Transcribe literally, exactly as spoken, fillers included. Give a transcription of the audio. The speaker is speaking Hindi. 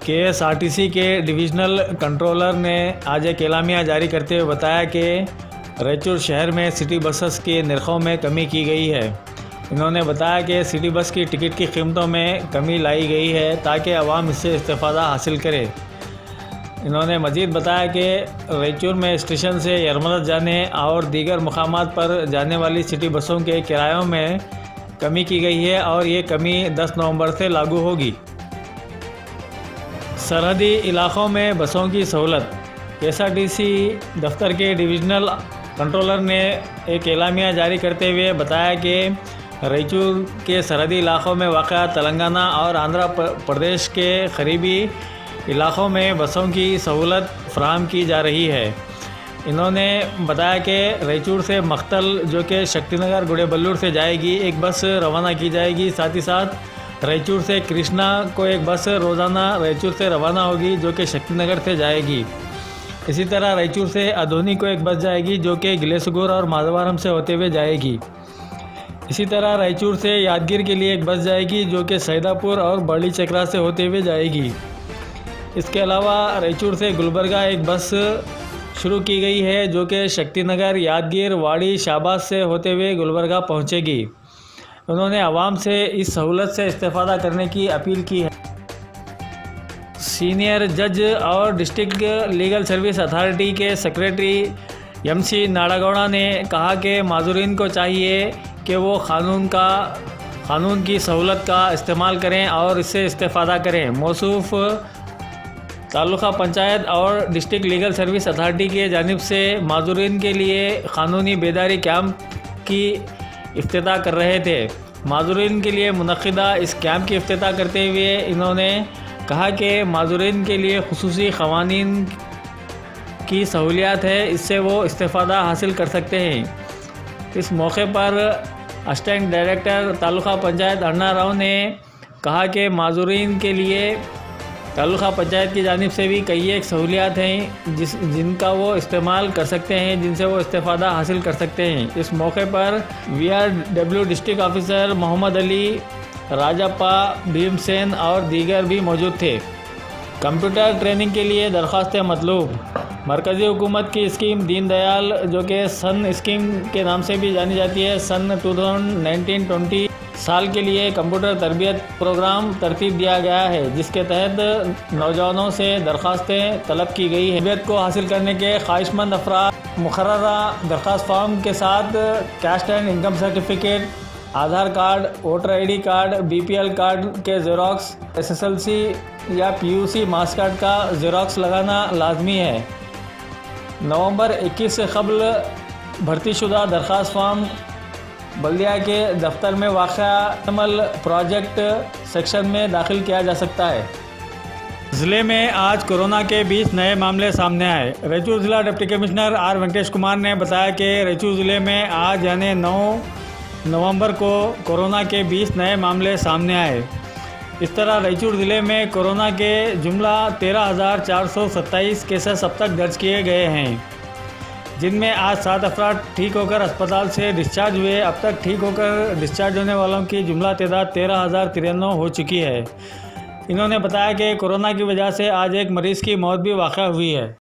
के एस आर टी सी के डिविजनल कंट्रोलर ने आज एक एलामिया जारी करते हुए बताया कि रायचूर शहर में सिटी बसेस के निर्खों में कमी की गई है। इन्होंने बताया कि सिटी बस की टिकट की कीमतों में कमी लाई गई है ताकि आवाम इससे इस्तेफ़ादा हासिल करे। इन्होंने मज़ीद बताया कि रायचूर में स्टेशन से यरमदद जाने और दीगर मुकामात पर जाने वाली सिटी बसों के किरायों में कमी की गई है और ये कमी दस नवंबर से लागू होगी। सरहदी इलाक़ों में बसों की सहूलत। के एस आर टी सी दफ्तर के डिविजनल कंट्रोलर ने एक एलामिया जारी करते हुए बताया कि रायचूर के सरहदी इलाक़ों में वाक़ा तेलंगाना और आंध्र प्रदेश के करीबी इलाक़ों में बसों की सहूलत फराहम की जा रही है। इन्होंने बताया कि रायचूर से मख्तल जो कि शक्तिनगर गुड़ेबल्लूर से जाएगी एक बस रवाना की जाएगी। साथ ही साथ रायचूर से कृष्णा को एक बस रोज़ाना रायचूर से रवाना होगी जो कि शक्तिनगर से जाएगी। इसी तरह रायचूर से अधोनी को एक बस जाएगी जो कि गिलेसुगुर और माधवारम से होते हुए जाएगी। इसी तरह रायचूर से यादगीर के लिए एक बस जाएगी जो कि सैदापुर और बड़ी चक्रा से होते हुए जाएगी। इसके अलावा रायचूर से गुलबर्गा एक बस शुरू की गई है जो कि शक्तिनगर, यादगीर, वाड़ी, शाहबाद से होते हुए गुलबर्गा पहुंचेगी। उन्होंने आवाम से इस सहूलत से इस्तेफ़ादा करने की अपील की है। सीनियर जज और डिस्ट्रिक्ट लीगल सर्विस अथॉरिटी के सेक्रेटरी एम सी नाड़ागौड़ा ने कहा कि माजूरीन को चाहिए कि वो क़ानून का क़ानून की सहूलत का इस्तेमाल करें और इससे इस्तेफ़ादा करें। मौसूफ़ तालुका पंचायत और डिस्ट्रिक्ट लीगल सर्विस अथॉरिटी की जानिब से माजूरीन के लिए क़ानूनी बेदारी कैंप की इफ्तिताह कर रहे थे। माजूरीन के लिए मुनक़िदा इस कैंप की इफ्तिताह करते हुए इन्होंने कहा कि माजूरीन के लिए खुसूसी क़वानीन की सहूलियात है, इससे वो इस्तेफ़ादा हासिल कर सकते हैं। इस मौके पर असिस्टेंट डायरेक्टर तालुका पंचायत अन्ना राव ने कहा कि माजूरीन के लिए तालुका पंचायत की जानिब से भी कई एक सहूलियात हैं जिस जिनका वो इस्तेमाल कर सकते हैं, जिनसे वो इस्तेफ़ादा हासिल कर सकते हैं। इस मौके पर V R W district officer Mohammad Ali, Rajappa, Bhimsen और दीगर भी मौजूद थे। कंप्यूटर ट्रेनिंग के लिए दरख्वास्तें मतलूब। मरकज़ी हुकूमत की स्कीम दीन दयाल जो कि सन स्कीम के नाम से भी जानी जाती है, सन टू थाउजेंड नाइनटीन ट्वेंटी साल के लिए कंप्यूटर तरबियत प्रोग्राम तरतीब दिया गया है जिसके तहत नौजवानों से दरख्वास्तें तलब की गई है। तरबियत को हासिल करने के ख्वाहिशमंद अफराद मुकर्ररा दरख्वास्त फॉर्म के साथ caste and income certificate, Aadhaar card, voter I D card, B P L card के xerox, S S L C या P U C marks card का ज़ेरॉक्स लगाना लाजमी है। नवंबर इक्कीस से क़ब्ल भर्तीशुदा दरख्वास्त फॉर्म बल्दिया के दफ्तर में वाक़ा अमल प्रोजेक्ट सेक्शन में दाखिल किया जा सकता है। ज़िले में आज कोरोना के बीस नए मामले सामने आए। रायचूर ज़िला deputy commissioner R Venkatesh Kumar ने बताया कि रायचूर ज़िले में आज यानी नौ नवंबर को कोरोना के बीस नए मामले सामने आए। इस तरह रायचूर ज़िले में कोरोना के जुमला तेरह हज़ार चार सौ सत्ताईस केसेस अब तक दर्ज किए गए हैं, जिनमें आज सात अफराद ठीक होकर अस्पताल से डिस्चार्ज हुए। अब तक ठीक होकर डिस्चार्ज होने वालों की जुमला तादाद तेरह हज़ार तिरानवे हो चुकी है। इन्होंने बताया कि कोरोना की वजह से आज एक मरीज़ की मौत भी वाक़ा हुई है।